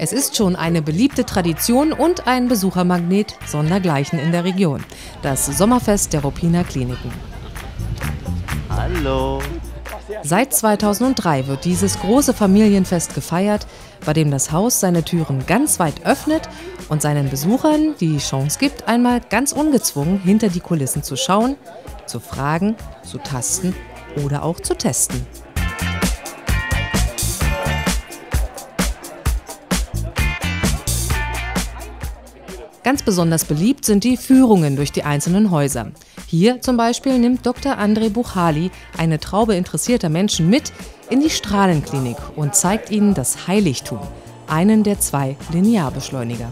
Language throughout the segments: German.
Es ist schon eine beliebte Tradition und ein Besuchermagnet sondergleichen in der Region. Das Sommerfest der Ruppiner Kliniken. Hallo. Seit 2003 wird dieses große Familienfest gefeiert, bei dem das Haus seine Türen ganz weit öffnet und seinen Besuchern die Chance gibt, einmal ganz ungezwungen hinter die Kulissen zu schauen, zu fragen, zu tasten oder auch zu testen. Ganz besonders beliebt sind die Führungen durch die einzelnen Häuser. Hier zum Beispiel nimmt Dr. André Buchali eine Traube interessierter Menschen mit in die Strahlenklinik und zeigt ihnen das Heiligtum, einen der 2 Linearbeschleuniger.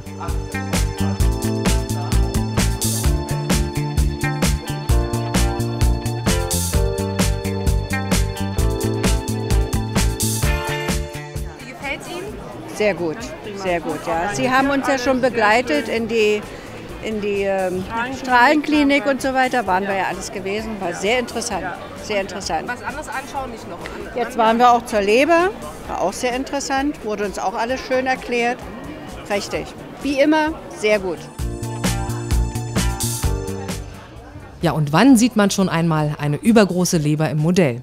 Wie gefällt es Ihnen? Sehr gut, ja. Sie haben uns ja schon begleitet in die Strahlenklinik und so weiter. Waren wir ja alles gewesen. War sehr interessant, sehr interessant. Was anderes anschauen, nicht noch. Jetzt waren wir auch zur Leber. War auch sehr interessant. Wurde uns auch alles schön erklärt. Richtig. Wie immer, sehr gut. Ja, und wann sieht man schon einmal eine übergroße Leber im Modell?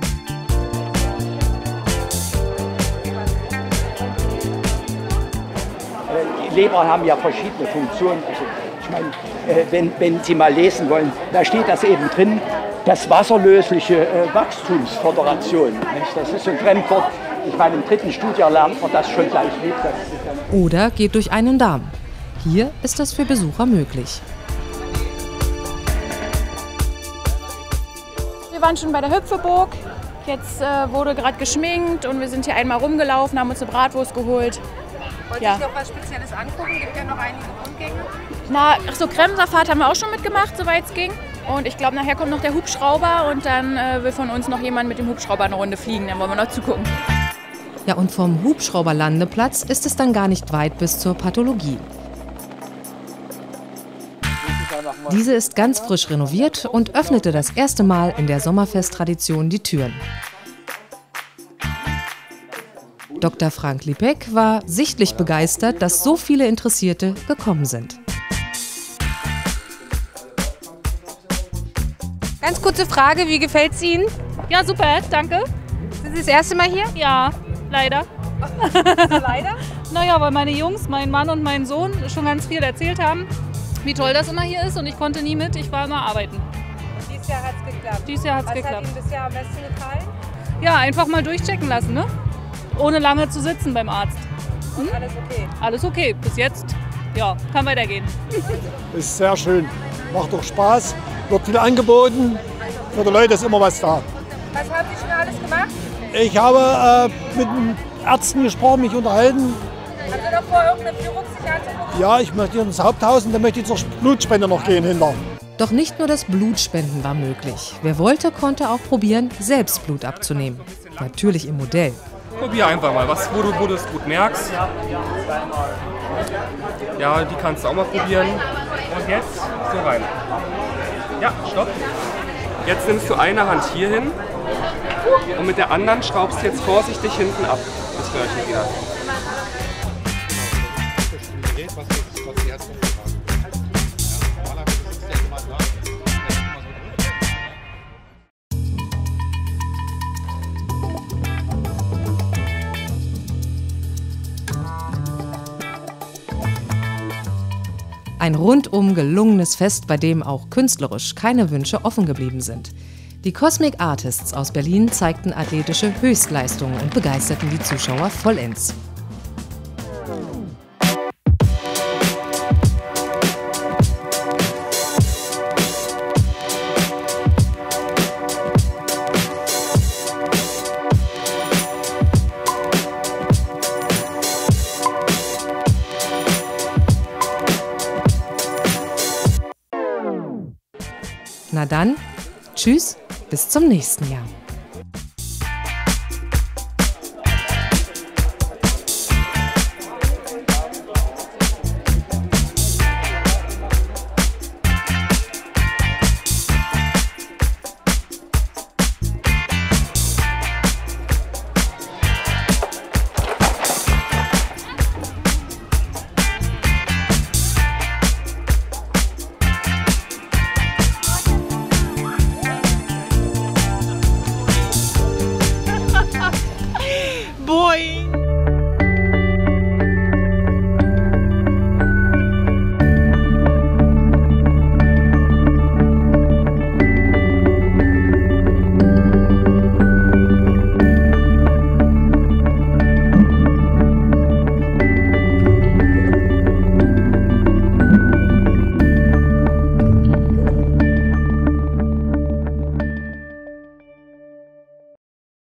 Leber haben ja verschiedene Funktionen. Also ich meine, wenn Sie mal lesen wollen, da steht das eben drin, das wasserlösliche Wachstumsföderation. Das ist so ein Fremdwort. Ich meine, im 3. Studienjahr lernt man das schon gleich mit. Oder geht durch einen Darm. Hier ist das für Besucher möglich. Wir waren schon bei der Hüpfeburg. Jetzt wurde gerade geschminkt und wir sind hier einmal rumgelaufen, haben uns eine Bratwurst geholt. Wollt ihr sich noch was Spezielles angucken? Gibt ja noch einige Rundgänge. Na, ach so, Kremserfahrt haben wir auch schon mitgemacht, soweit es ging. Und ich glaube, nachher kommt noch der Hubschrauber und dann will von uns noch jemand mit dem Hubschrauber eine Runde fliegen. Dann wollen wir noch zugucken. Ja, und vom Hubschrauberlandeplatz ist es dann gar nicht weit bis zur Pathologie. Diese ist ganz frisch renoviert und öffnete das erste Mal in der Sommerfest-Tradition die Türen. Dr. Frank Lipek war sichtlich begeistert, dass so viele Interessierte gekommen sind. Ganz kurze Frage, wie gefällt es Ihnen? Ja, super, danke. Sind Sie das erste Mal hier? Ja, leider. So leider? Naja, weil meine Jungs, mein Mann und mein Sohn schon ganz viel erzählt haben, wie toll das immer hier ist und ich konnte nie mit, ich war immer arbeiten. Dieses Jahr hat es geklappt. Dieses Jahr hat es geklappt. Was hat Ihnen bisher am besten gefallen? Ja, einfach mal durchchecken lassen, ne? Ohne lange zu sitzen beim Arzt. Alles okay? Alles okay, bis jetzt, ja, kann weitergehen. Ist sehr schön, macht doch Spaß, wird viel angeboten, für die Leute ist immer was da. Was haben Sie schon alles gemacht? Ich habe mit den Ärzten gesprochen, mich unterhalten. Haben Sie noch vor, irgendeine Führung sich anzugucken? Ja, ich möchte ins Haupthaus und dann möchte ich zur Blutspende noch gehen hinter. Doch nicht nur das Blutspenden war möglich. Wer wollte, konnte auch probieren, selbst Blut abzunehmen. Natürlich im Modell. Probier einfach mal, wo du es gut merkst. Ja, die kannst du auch mal probieren. Und jetzt so rein. Ja, stopp. Jetzt nimmst du eine Hand hier hin und mit der anderen schraubst du jetzt vorsichtig hinten ab. Das Röhrchen wieder. Ein rundum gelungenes Fest, bei dem auch künstlerisch keine Wünsche offen geblieben sind. Die Cosmic Artists aus Berlin zeigten athletische Höchstleistungen und begeisterten die Zuschauer vollends. Na dann, tschüss, bis zum nächsten Jahr.